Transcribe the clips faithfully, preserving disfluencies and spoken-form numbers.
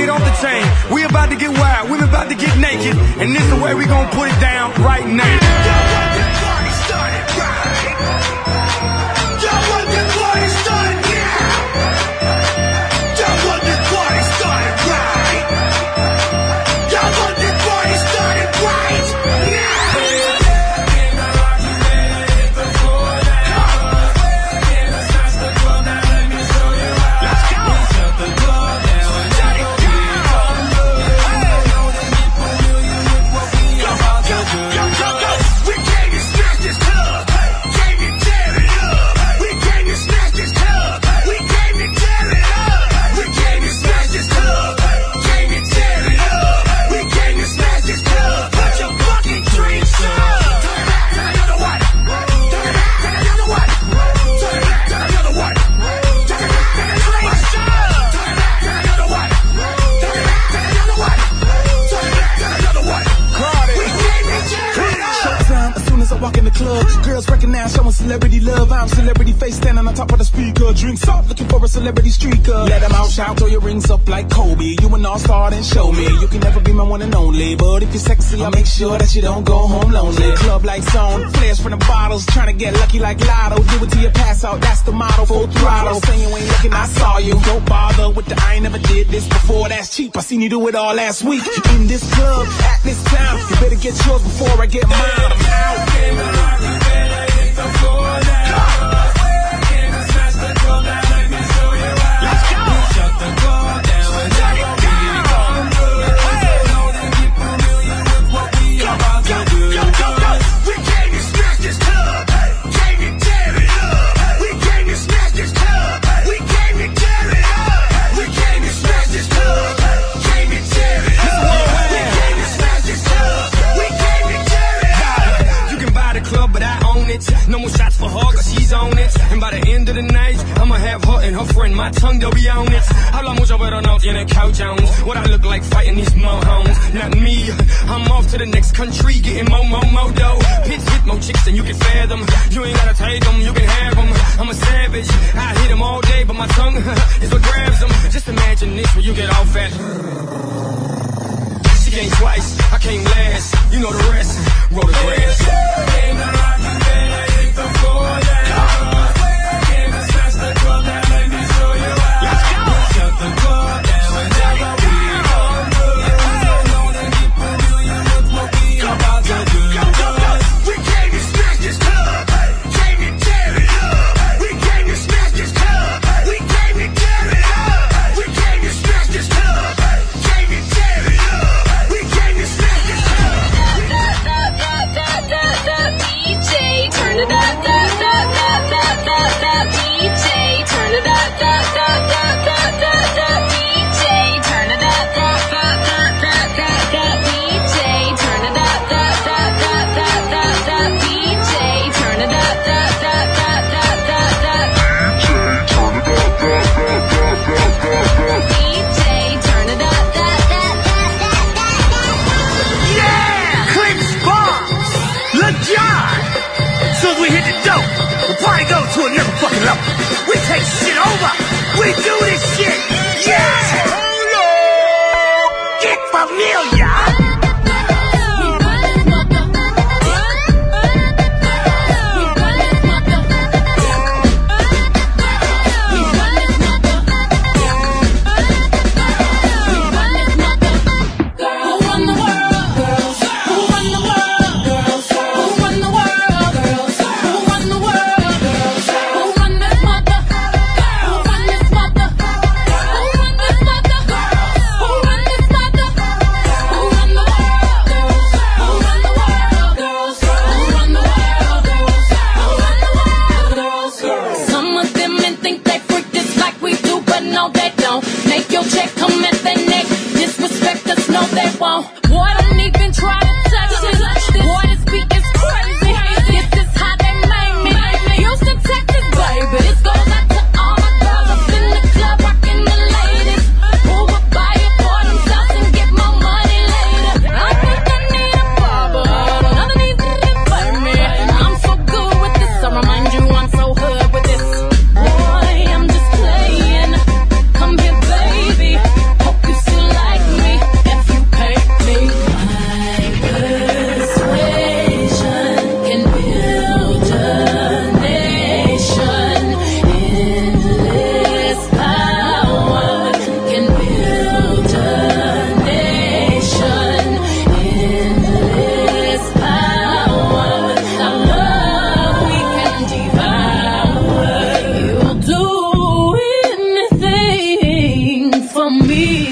get off the chain. We about to get wild, we about to get naked, and this is the way we gonna put it down right now. Walk in the club, girls recognize showing celebrity love. I'm celebrity face standing on top of the speaker. Drinks up, looking for a celebrity streaker. Let them out, shout, throw your rings up like Kobe. You an all-star, then show me. You can never be my one and only, but if you're sexy, I'll make sure that you don't go home lonely. Club lights on, flares from the bottles, trying to get lucky like Lotto. Do it till you pass out, that's the motto. Full throttle, saying you ain't looking, I saw you. Don't bother with the I ain't never did this before. That's cheap, I seen you do it all last week. In this club, at this time, you better get yours before I get mine. I'm out. No more shots for her, cause she's on it. And by the end of the night, I'ma have her and her friend, my tongue, they'll be on it. Habla mucho pero no tiene cauchons. What I look like fighting these mohones. Not me, I'm off to the next country, getting more, more, more dough. Pits hit more chicks than you can fathom. You ain't gotta take them, you can have them. I'm a savage, I hit them all day, but my tongue is what grabs them. Just imagine this when you get off at. She came twice, I came last. You know the rest, roll the grass. Da, da, da, da.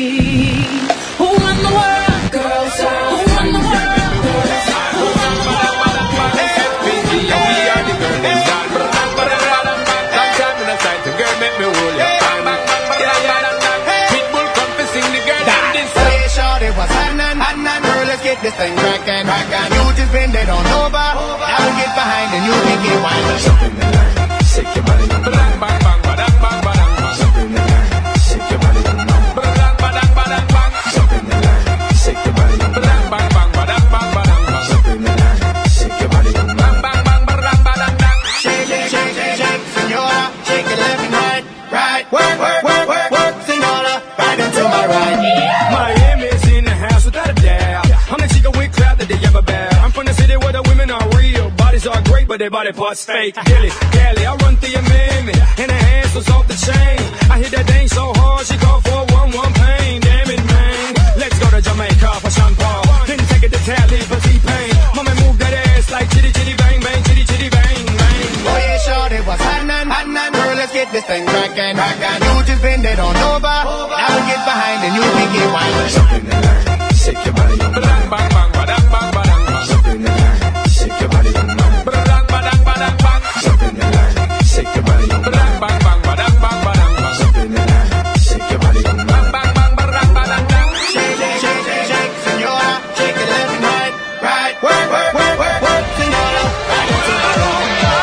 Who run the world? Girls Town. Who run the world? Girls Town. Who run the world? F P G, and we are the girl them down. Long time in a sight, the girl make me hold your hand. Pitbull come to sing the girl them this. Hey, shorty, what's happening? Happening, girl, let's get this thing crackin'. You just been dead on over. Now we get behind and you can get wild. Jump in the line, shake your body on the line. Bang, bang, badang, bang, badang, bang. Jump in the line, shake your body on the line. Badang, badang, badang, bang. Jump in the line, shake your body on the line. Bang, bang, badang, bang, badang, bang. Jump in the line, shake your body on the line. Bang, bang, badang, badang, bang. Shake, shake, shake, shake, shake, senora. Shake it left and right, right. Work, work, work, work, work, senora. Right into my right. Miami's in the house without a doubt. I'm the chica with crowd that they ever bow. I'm from the city where the women are real. Bodies are great, but their body parts fake. Dilly, Cali, I run through your mammy, and her hands was off the chain. I hit that thing so hard, she called for one one pain. Damn it, man. Let's go to Jamaica for Sean Paul. Then take it to Cali for T-Pain. Mama move that ass like chitty chitty bang bang, chitty chitty bang bang. Oh yeah, shorty, what's happening? Happening, girl, let's get this thing crackin'. You just been dead on over. Now we get behind and you can get wild. Jump in the line, shake your body on the line. Bang, bang, badang, bang, badang, bang. Jump in the line, shake your body on the line. Badang, badang, badang, bang. Jump in the line, shake your body on the line. Bang, bang, bang, badang, bang, badang, bang. Jump in the line, shake your body on the line. Bang, bang, badang, badang, bang. Shake, shake, shake, shake, shake, senora. Shake it left and right, right. Work, work, work, work, work, senora. Right into my right.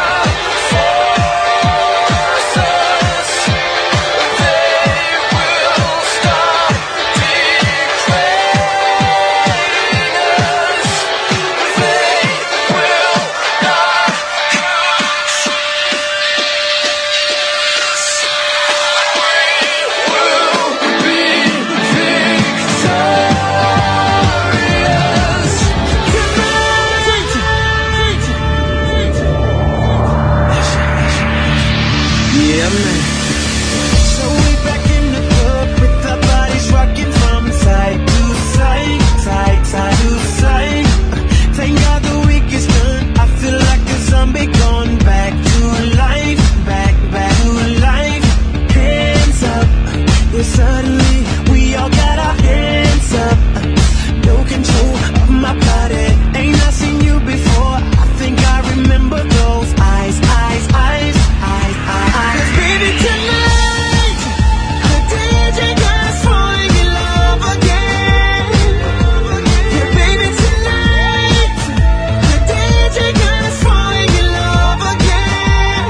So we back in the club with our bodies rocking from side to side, side, side to side. Thank God the week is done. I feel like a zombie gone back to life, back, back to life. Hands up, yeah, suddenly we all got our hands up. No control of my body. Ain't I seen you before? I think I remember those eyes, eyes, eyes, eyes, eyes, eyes. 'Cause baby, tonight the D J got us falling in love again. Yeah, baby, tonight the D J got us falling in love again.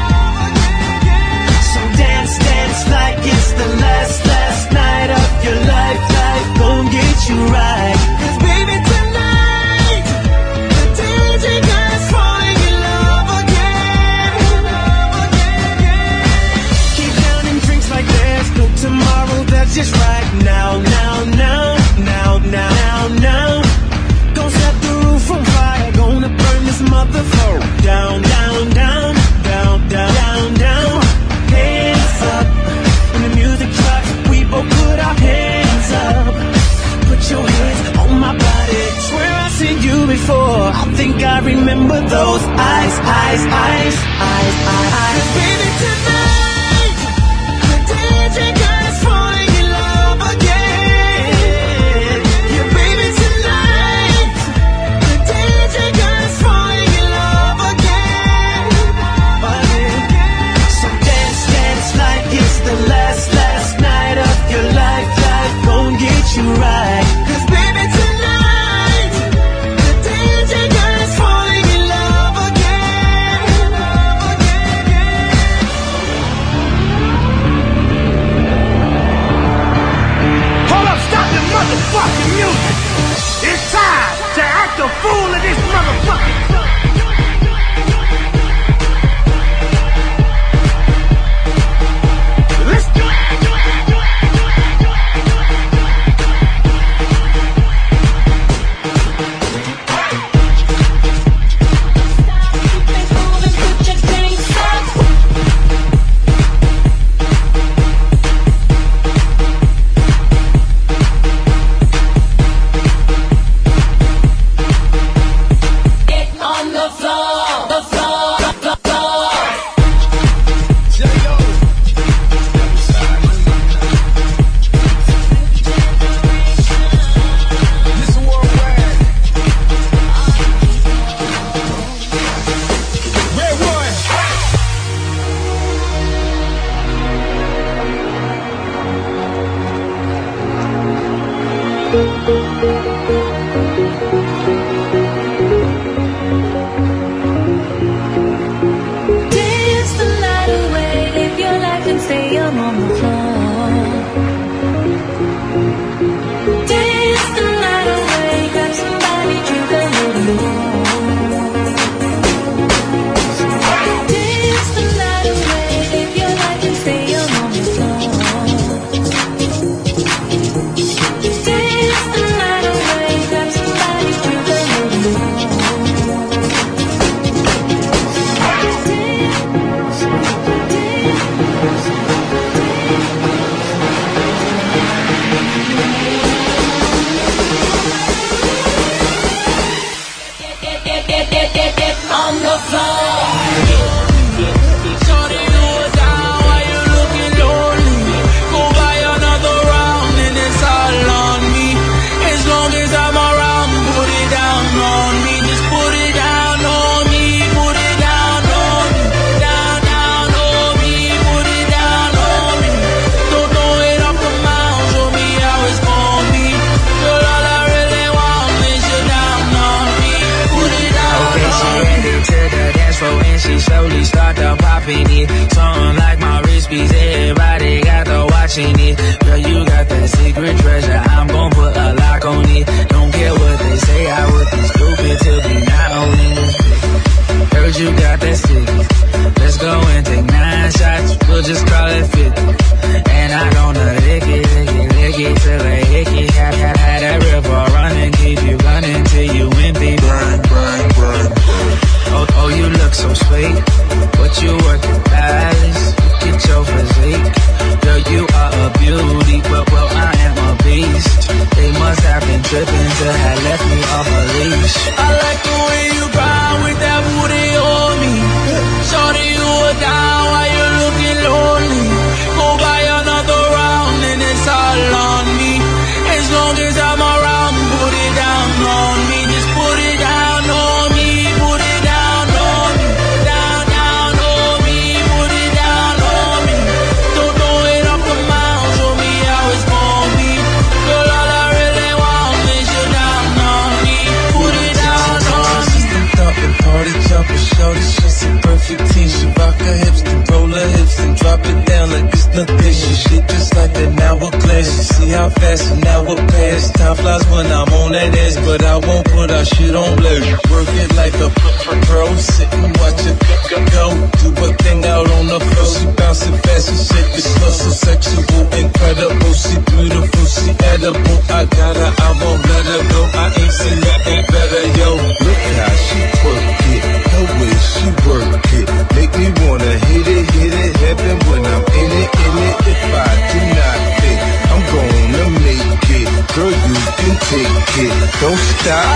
So dance, dance like it's the last, last night of your life. Life gon' get you right. 'Cause baby, tonight the D J got us falling in love again. Keep counting drinks like there's no tomorrow. That's just right now, now, now, now, now, now, now. Gonna set the roof on fire. Gonna burn this motherfucker down, down, down, down, down, down, down. Hands up when the music drops. We both put our hands up. Put your hands on my body. Swear I've seen you before. I think I remember those eyes, eyes, eyes, eyes, eyes, eyes. 'Cause baby, tonight the D J got us falling in love again. Yeah, baby, tonight the D J got us falling in love again. So dance, dance like it's the last, last night of your life. Life gon' get you right. 'Cause baby, tonight the D J got us falling in love again. Hold up, stop the motherfucking music. It's time to act a fool of this motherfucking. Let's do it. Dance the night away, live your life and stay young on the floor. Dance the night away, grab somebody, drink a little more. Dance the night away, live your life and stay young on the floor. Dance the night away, grab somebody, drink a little more. On the floor. Shorty, you are down while you looking lonely. Go buy another round and it's all on me. As long as I'm around, put it down on me. Just put it down on me. Put it down on me. Down, down on me. Put it down on me. Don't throw it up the mountain. Show me how it's gonna be. Girl, all I really want is you down on me. Put it down Okay, she on me. headed to the dance floor and she slowly start to popping it. Something like my wrist piece, everybody got to watching it. Girl, you got that secret treasure, I'm gon' put a lock on it. Don't care what they say, I would be stupid to be not on it. Heard you got that stick, let's go and take nine shots, we'll just call it fifty. And I gonna lick it, lick it, lick it till I hick it. Had, had, had that river running, keep you running till you empty. Burn, burn, burn. Oh, oh, you look so sweet, but you work at Palace. Get your physique, girl, you are a beauty, but well, I am a beast. They must have been tripping to have left me off a leash. I like the way you grind with that booty on me. Shorty, you are down while you're looking lonely. Go buy another round and it's all on me. As long as I'm around, put it down on me. Just put it down on me. Put it down on me. Down, down on me. Put it down on me. Don't throw it up the mountain. Show me how it's gonna be. Girl, all I really want is you down on me. Put it down on me. Thumping, party jumping, shorty, she's a perfect team. She rock her hips, then roll her hips, and drop it down like it's nothing. She shit just like an hourglass. You see how fast an hour pass. Time flies when I'm on that ass, but I won't put our shit on blast. Work it like a pro, sit and watch it go. Do a thing out on the floor. She bouncing fast, she shake it slow, so sexual, incredible. She beautiful, she edible. I got her, I won't let her go. I ain't seen nothing better, yo. Look how she twerk it, the way she work it, make me wanna hit it, hit it, heaven when I'm in it, in it. If I do not fit, I'm gonna make it. Girl, you can take it. Don't stop,